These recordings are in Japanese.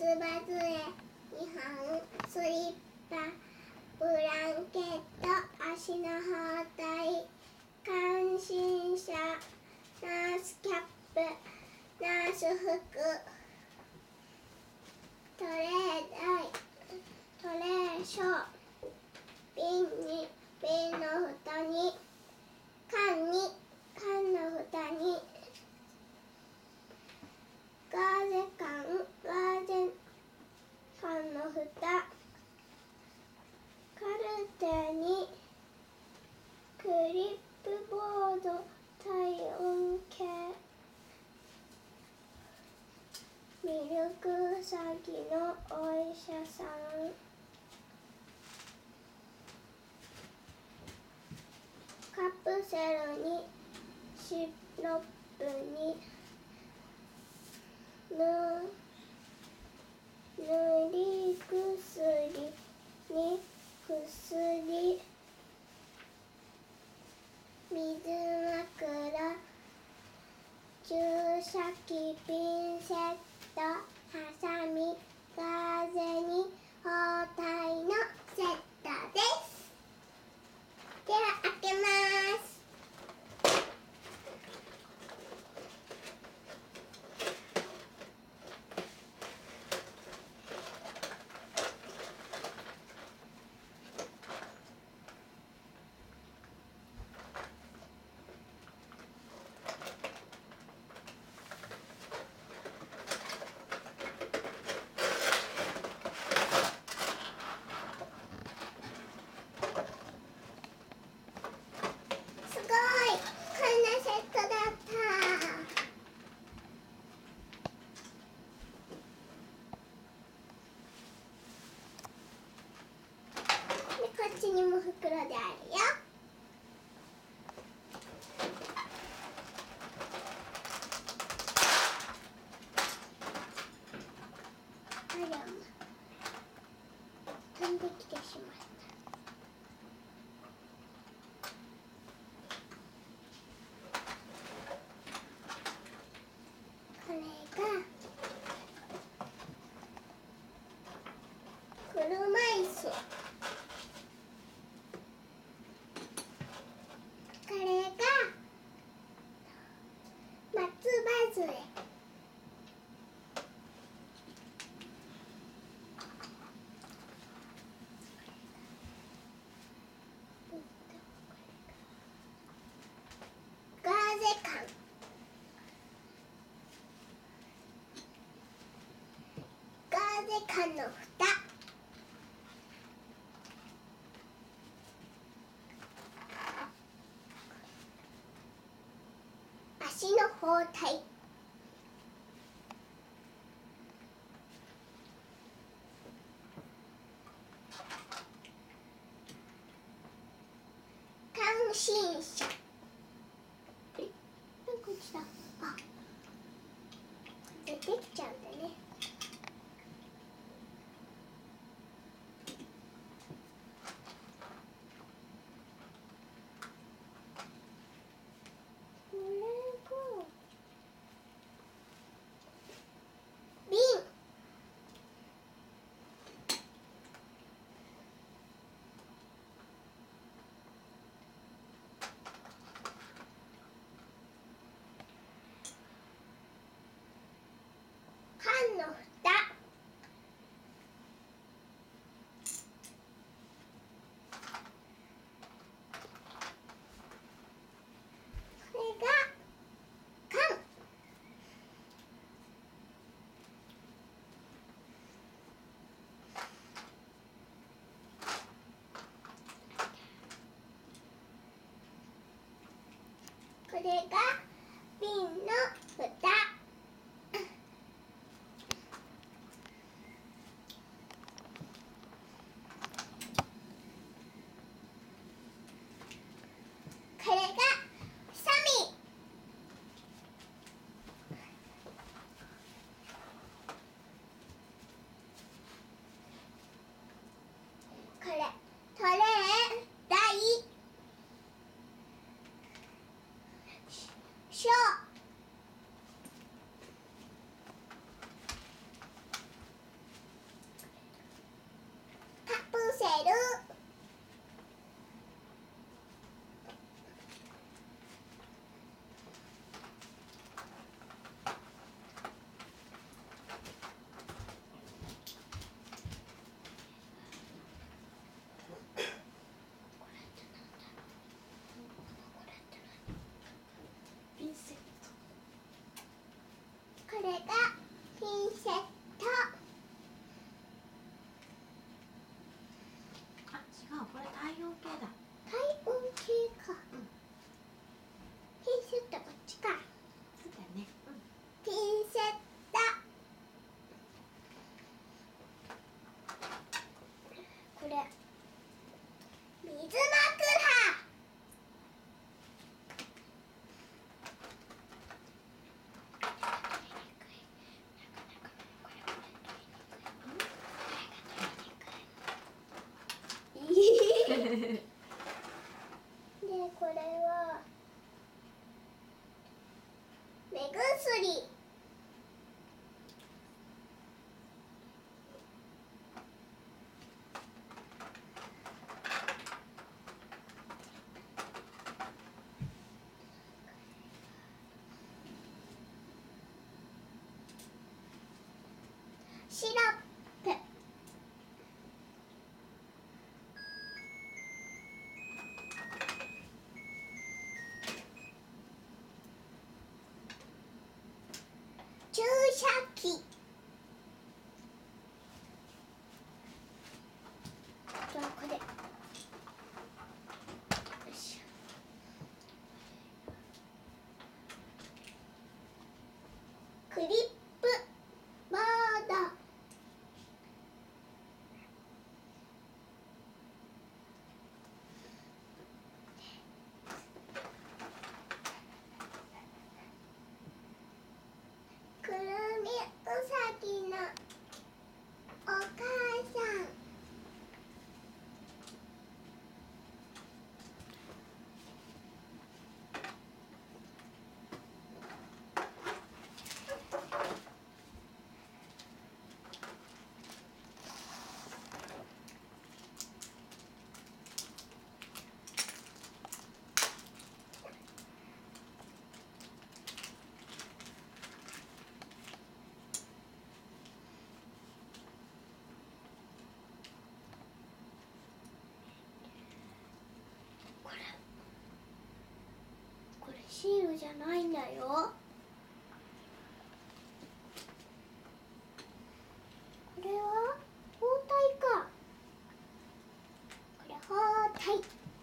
ば杖、2本、スリッパ、ブランケット、足の包帯、感診者、ナースキャップ、ナース服、トレー台、トレーショー、瓶の蓋に、缶の蓋に、ガーゼ缶の蓋、カルテに、クリップボード、体温計、ミルクウサギのお医者さん、カプセルにシロップに塗り薬に薬、水枕、注射器、ピンセット、ハサミ、ガーゼに包帯のセットです。では開けます。こっちにも袋であるよ。あらま、飛んできてしまった。これが車椅子。これが松葉杖。ガーゼ缶。ガーゼ缶の蓋。足の包帯。感診者。こっちだ。あ、出てきちゃうんだね。これが瓶。缶の蓋。これが缶。これが瓶の蓋。これがハサミ。これトレー台、ショー。 これは目薬。シロップ。注射器。あとはこれ。よいしょ。クリップボード。くるみうさぎのお母さん。これシールじゃないんだよ。これは包帯か。これ包帯。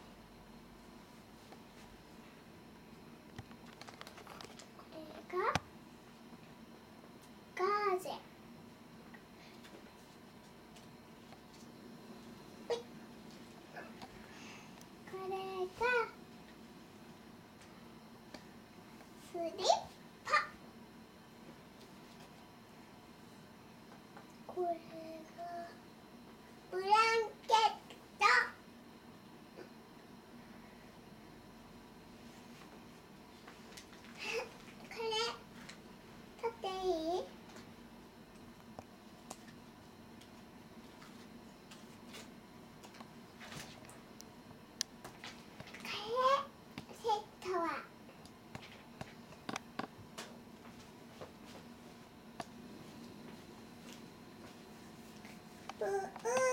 これがガーゼ。これがスリッパ。これがブランケット。これ取っていい？これセットはブー